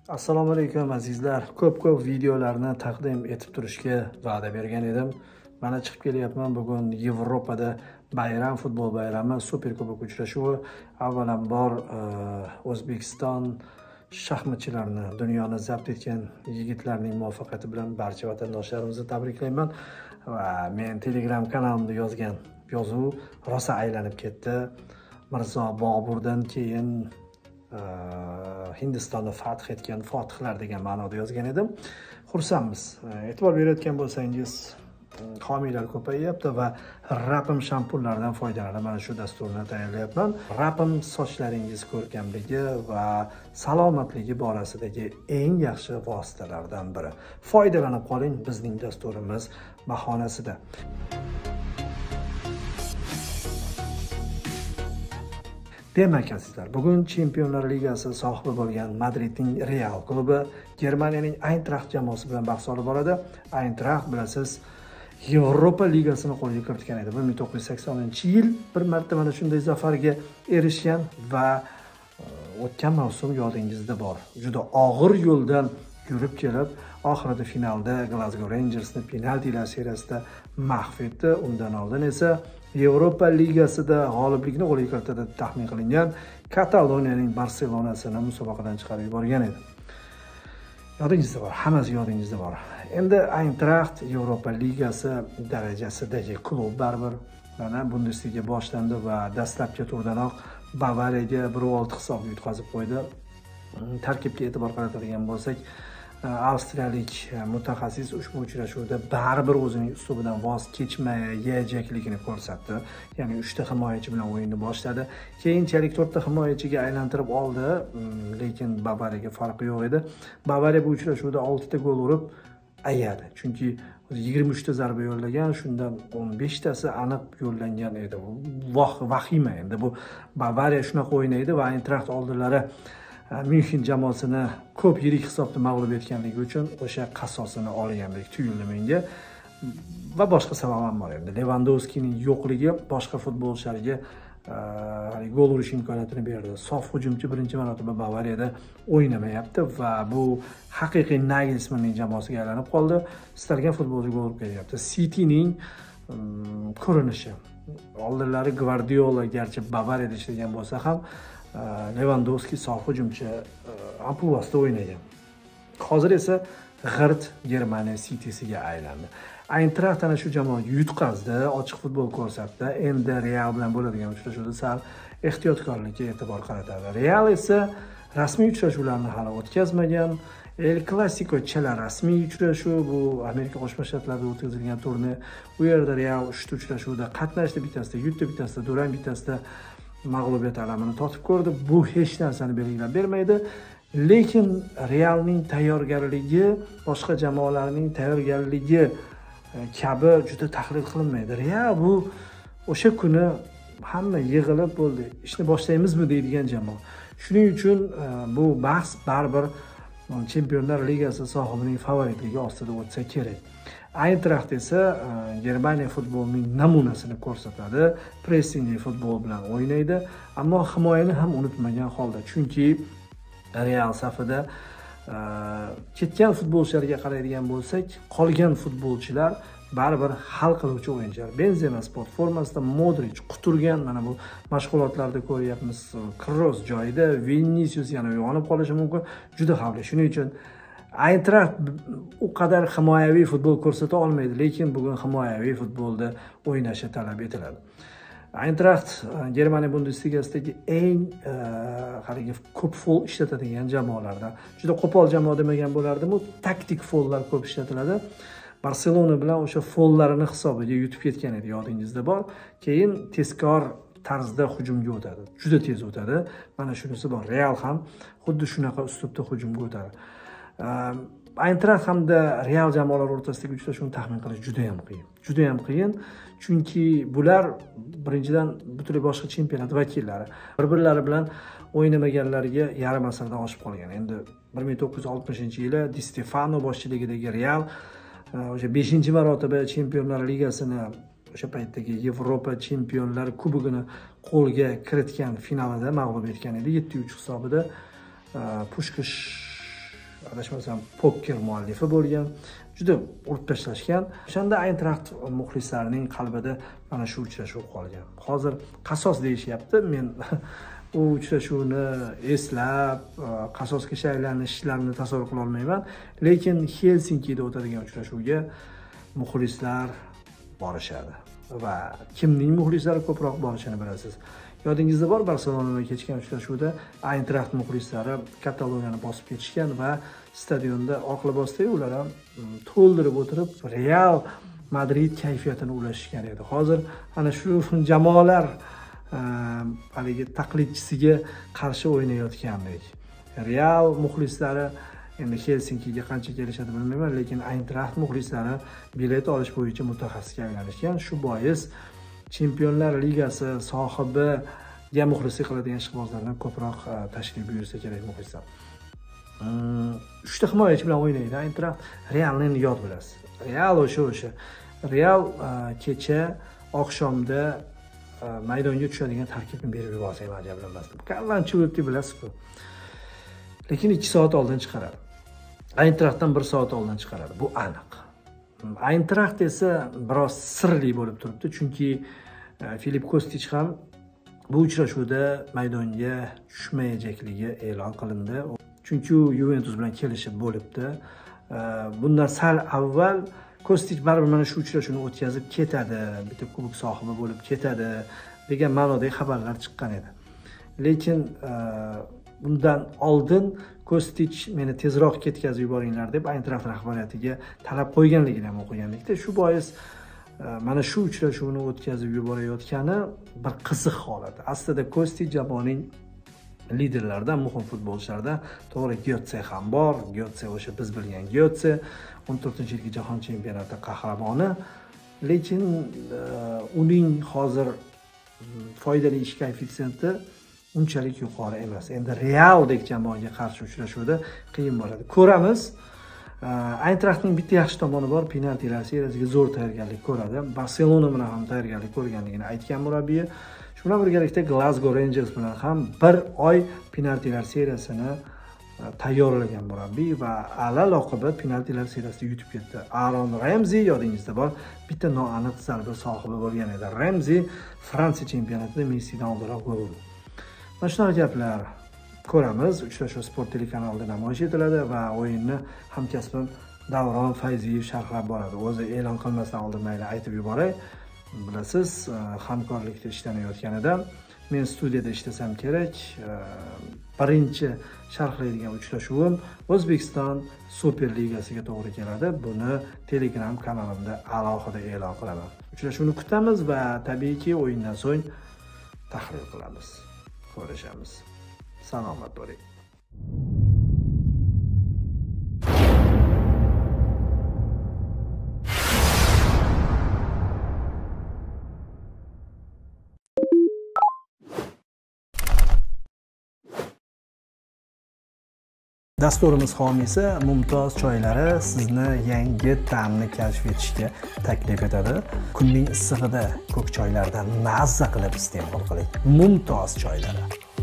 Assalomu alaykum azizlar. Ko'p videolarni taqdim etib turishga va'da bergan edim. Mana chiqib kelyapman. Bugun Yevropada bayram, futbol bayrami, Super Kubok uchrashuvi. Avvalambor O'zbekiston shaxmatchilarini, dunyoni zabt etgan yigitlarning muvaffaqiyati bilan barcha vatandoshlarimizni tabriklayman. Va men Telegram kanalimda yozgan yozuv rosa aylanib ketdi. Mirzo Boburdan keyin Hindistonni fath etgan fotihlar degan ma'noda yozgan edim. Xursandmiz. E'tibor berayotgan bo'lsangiz, homiylar ko'payyapti va Rapim shampunlardan foydalanib mana shu dasturni tayyorlayapman. Rapim sochlaringiz ko'rkamligi va salomatligi borasidagi eng yaxshi vositalardan biri. Foydalanib qoling, bizning dasturimiz bahonasida. Demak azizlar, bugun Chempionlar Ligasi sohibi bo'lgan Madridning Real klubi Germaniyaning Eintracht jamoasi bilan bahs olib boradi. Eintracht bilasiz, Yevropa Ligasini qo'lga kiritgan edi. 1980-yil bir marta mana shunday zafarga erishgan va o'tgan mavsum yodingizda bor. Juda og'ir yo'ldan yurib kelib, oxirida finalda Glasgow Rangersni penaltilar seriyasida mag'lub etdi. Undan oldin esa Yevropa Ligasida g'oliblikni qo'lga kiritadi deb taxmin qilingan Kataloniyaning Barselonasini musobaqadan chiqarib yuborgan edi. Yodingizda bor, hammasi yodingizda bor. Endi Eintracht Yevropa Ligasi darajasidagi klub baribir mana Bundesliga boshlandi va dastlabki turdanoq Bavariyaga 1-6 hisobda yutqazib qo'ydi. Tarkibga e'tibor qaratadigan bo'lsak, avstriyalik mutaxassis ushbu uchrashuvda baribir o'zining uslubidan voz kechmayajakligini ko'rsatdi. Ya'ni 3 ta himoyachi bilan o'yinni boshladi. Keyinchalik 4 ta himoyachiga aylantirib oldi, lekin Bavariyaga farqi yo'q edi. Bavariya bu uchrashuvda 6 ta gol urib ayadi. Chunki 23 ta zarba yo'llagan, shundan 15 tasi aniq yo'llangan edi. Vahima endi bu Bavariya shunaqa o'ynaydi va Eintracht oldinlari München jamoasini ko'p yirik hisobda mag'lub etganligi uchun o'sha qasosini olgandek tuyuldi menga. Va boshqa sabab ham bor endi. Lewandowskining yo'qligi boshqa futbolchilarga gol urish imkoniyatini berdi. Sof hujumchi birinchi marotaba Bavariyada o'ynamayapti va bu haqiqiy Nagelsmannning jamoasiga aylanib qoldi. Istalgan futbolchi gol urib kelyapti. Cityning ko'rinishi. Oldinlari Guardiola garchi Bavariyada ishlagan bo'lsa ham Lewandowski sof hujumchi ampluasida o'ynagan. Hozir esa g'irt Germaniya City'siga aylandi. Eintracht ana shu jamoaga yutqazdi, ochiq futbol ko'rsatdi. Endi Real bilan bo'ladigan uchrashuvda sal ehtiyotkorlikka e'tibor qaratadi. Real esa rasmiy uchrashuvlarni hali o'tkazmagan. El Clasico chala rasmiy uchrashuv, bu Amerika Qo'shma Shtatlarida o'tkazilgan turnir. Bu yerda Real 3 ta uchrashuvda qatnashdi, bittasida yutdi, bittasida durang, bittasida mag'lubiyat alamini totib ko'rdi. Bu hech narsani belgilab bermaydi. Lekin Realning tayyorgarligi boshqa jamoalarning tayyorgarligi kabi juda tahlil qilinmaydi. Real bu o'sha kuni hamma yig'ilib bo'ldi, ishni boshlaymizmi deydigan jamoa. Shuning uchun bu bahs baribir Chempionlar Ligasi sohibining favoritligi ostida o'tsa kerak. Eintracht esa Germaniya futbolining namunasini ko'rsatadi. Pressingli futbol bilan o'ynaydi, ammo himoyani ham unutmagan holda. Chunki Real safida ketgan futbolchilarga qaraydigan bo'lsak, qolgan futbolchilar baribir hal qiluvchi o'yinchilar. Benzema sport formasida, Modric quturgan, mana bu mashg'ulotlarda ko'ryapmiz. Kroos joyida, Vinicius yana uyg'onib qolishi mumkin. Juda xavfli. Shuning uchun Eintracht u qadar himoyaviy futbol ko'rsata olmaydi, lekin bugun himoyaviy futbolda o'ynashi talab etiladi. Eintracht Germaniya Bundesligasidagi eng haligi ko'p foul ishlatadigan jamoalardan. Juda qo'pol jamoa demagan bo'lardim, u taktik foullar ko'p ishlatiladi. Barselona bilan o'sha foullarni hisobiga yutib ketgan edi, yodingizda bor. Keyin tezkor tarzda hujumga o'tadi. Juda tez o'tadi. Mana shunisi bor. Real ham xuddi shunaqa uslubda hujumga o'tadi. Eintracht hamda Real jamoalar o'rtasidagi uchrashuvni taxmin qilish juda ham qiyin. Juda ham qiyin, chunki bular birinchidan butunlay boshqa chempionat vakillari. Bir-birlari bilan o'ynamaganlariga yarim asrdan oshib qolgan. Endi 1960-yili Di Stefano boshchiligidagi Real o'sha 5-marotaba Chempionlar Ligasini, o'sha paytdagi Yevropa Chempionlar Kubogini qo'lga kiritgan finalida mag'lub etgan edi 7-3 hisobida. Pushkish adashmasam poker muallifi bo'lgan. Juda urib tashlashgan. O'shanda Eintracht muxlislarining qalbida mana shu uchrashuv qolgan. Hozir qasos deyishyapti. Men u uchrashuvni eslab, qasosga shaylanishlarini tasavvur qila olmayman. Lekin Helsinkida o'tadigan uchrashuvga muxlislar borishadi. Va kimning muxlislari ko'proq borishini bilasiz. Yodingizda bor, Barselonaga kechgan uchrashuvda Eintracht muxlislari Kataloniyani bosib ketishgan va stadionda oq libosda ular ham to'ldirib o'tirib Real Madrid kayfiyatini ulashishgan edi. Hozir ana shu jamoalar haligi taqlidchisiga qarshi o'ynayotgandek. Real muxlislari endi Helsinkiga qancha kelishadi bilmayman, lekin Eintracht muxlislari bilet olish bo'yicha mutaxassisga aylanishgan. Shu bois Chempionlar Ligasi sohibiga muxlislik qiladigan ishqibozlardan ko'proq tashrif buyursa kerak muxlislar. 3 ta himoyachi bilan o'ynaydi Eintracht. Realni yod bilasiz. Real o'sha. Real kecha oqshomda maydonga tushadigan tarkibni berib yuborsa ham ajablanmasdim. Ancelotti bilasiz-ku. Lekin 2 soat oldin chiqaradi. Eintrachtdan 1 soat oldin chiqaradi. Bu aniq. Eintracht esa biroz sirli bo'lib turibdi, chunki Filip Kostic ham bu uchrashuvda maydonga tushmayajakligi e'lon qilindi. Chunki u Juventus bilan kelishib bo'libdi. Bundan sal avval Kostic baribir mana shu uchrashuvni o'tkazib ketadi, bitta kubok sohibi bo'lib ketadi degan ma'nodagi xabarlar chiqqan edi. Lekin bundan oldin Kostic meni tezroq ketkazib yuboringlar deb Eintracht rahbariyatiga talab qo'yganligini ham o'qiganlikda. Shu bois mana shu uchrashuvni o'tkazib yuborayotgani bir qiziq holat. Aslida Kostic jamoaning liderlaridan, muhim futbolchilardan, to'g'ri Götze ham bor. Götze o'sha biz bilgan Götze 14-yilgi jahon chempionati qahramoni, lekin uning hozir foydali ish koeffitsiyenti unchalik yuqori emas. Endi Realdek jamoaga qarshi uchrashuvda qiyin bo'ladi. Ko'ramiz. Eintrachtning bitta yaxshi tomoni bor, penaltilar seriyasiga zo'r tayyorgarlik ko'radi. Barselona bilan ham tayyorgarlik ko'rganligini aytgan murabbiy. Shu bilan birgalikda Glasgow Rangers bilan ham 1 oy penaltilar seriyasini tayyorlagan murabbiy va alal oqibat penaltilar seriyasida yutib ketdi. Aaron Ramsey yodingizda bor, bitta noaniq zarba sohibi bo'lgan edi. Ramsey Fransiya chempionatida Messidan oldinroq gol urdi. Mana shunaqa gaplar ko'ramiz. Uchrashuv Sport telekanalida namoyish etiladi va o'yinni hamkasbim Davron Fayziyev sharhlab boradi. O'zi e'lon qilmasdan oldin mayli aytib yuboray. Bilasiz, hamkorlikda ishlanayotganidan men studiyada ishlasam kerak. Birinchi sharhlaydigan uchrashuvim O'zbekiston Super Ligasiga to'g'ri keladi. Buni Telegram kanalimda alohida e'lon qilaman. Uchrashuvni kutamiz va tabiiyki o'yindan so'ng tahlil qilamiz. Ko'rishamiz. Salomat bo'ling. Dasturimiz homiysi Mumtoz choylari sizni yangi ta'mni kashf etishga taklif etadi. Kunning issig'ida ko'k choylardan mazza qilib iste'mol qiling. Mumtoz choylari.